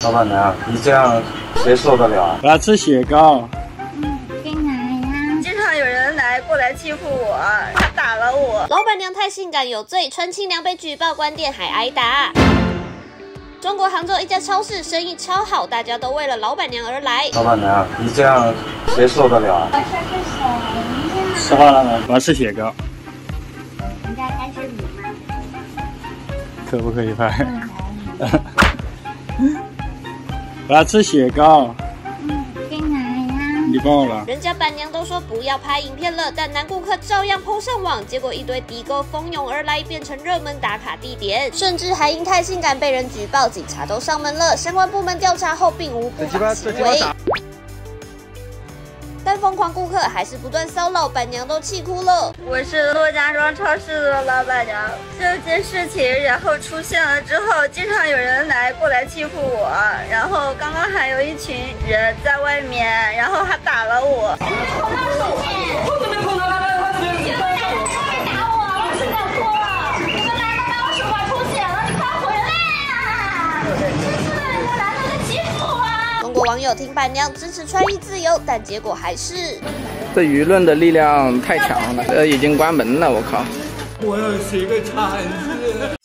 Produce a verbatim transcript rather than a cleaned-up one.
老板娘，你这样谁受得了啊？ 我要吃雪糕。 嗯，干嘛呀？ 经常有人来过来欺负我，还打了我。 老板娘太性感有罪，纯亲娘被举报关店还挨打。中国杭州一家超市生意超好，大家都为了老板娘而来。 老板娘，你这样谁受得了啊？ 我说是谁呀？ 吃话了吗？我要吃雪糕。 人家拍视频吗？ 可不可以拍？ 嗯， 我要吃雪糕。 嗯，干嘛呀？ 你帮我了。 人家板娘都说不要拍影片了，但男顾客照样 po 上网，结果一堆的哥蜂拥而来，变成热门打卡地点，甚至还因太性感被人举报，警察都上门了。相关部门调查后，并无不法行为。但疯狂顾客还是不断骚扰，板娘都气哭了。 我是陆家庄超市的老板娘，这件事情然后出现了之后，经常有人来过来欺负我，然后刚刚还有一群人在外面，然后还打了我。 中国网友挺板娘支持穿衣自由，但结果还是这舆论的力量太强了，这已经关门了，我靠！ 我要写个铲子。